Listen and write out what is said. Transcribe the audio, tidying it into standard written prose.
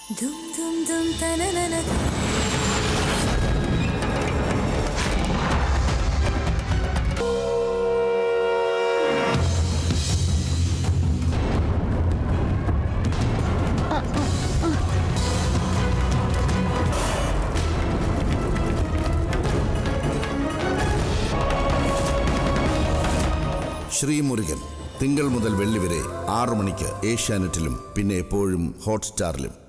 Dum dum dum tananana. Shri Murugan തിങ്കൾ മുതൽ വെള്ളി വരെ 6 മണിക്ക് ഏഷ്യാനെറ്റിലും പിന്നെ എപ്പോഴും ഹോട്ട്സ്റ്റാറിലും.